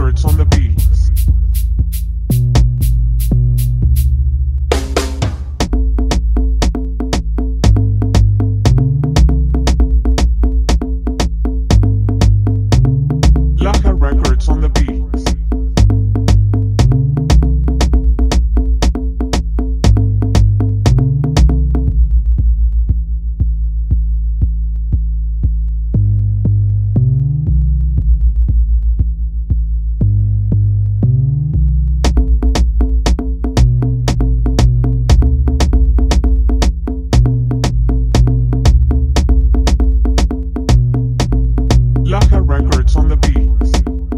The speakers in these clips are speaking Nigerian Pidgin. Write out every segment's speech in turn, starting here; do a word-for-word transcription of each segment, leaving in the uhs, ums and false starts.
Records on the beats. LAJA Records on the beats. LAJA Records on the beats.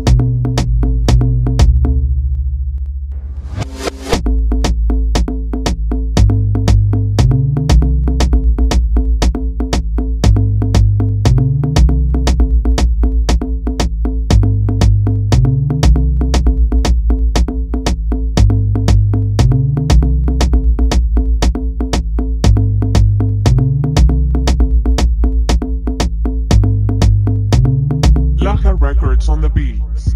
LAJA Records on the beats.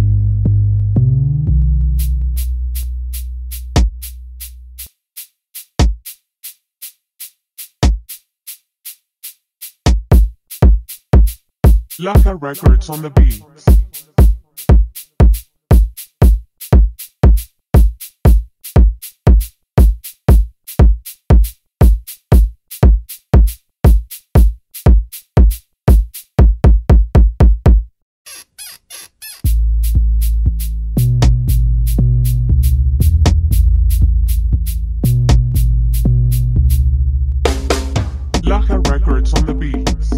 LAJA Records on the beats. LAJA Records on the beats.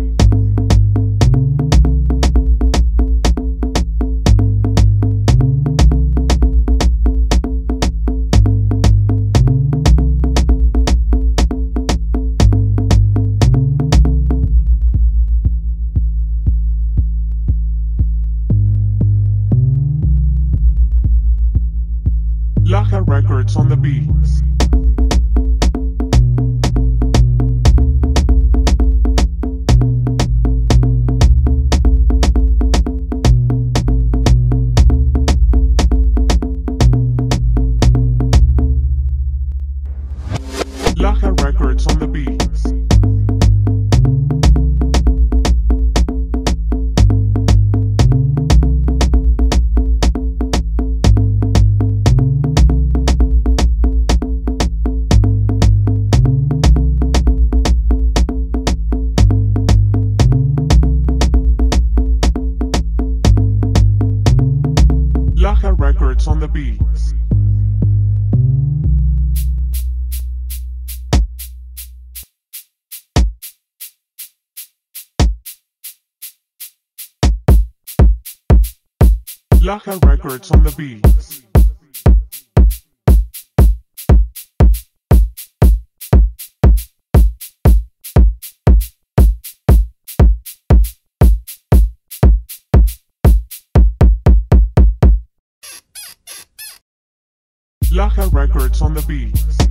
LAJA Records on the beats. LAJA Records on the beats. LAJA Records on the beats. LAJA Records on the beats. LAJA Records on the beats.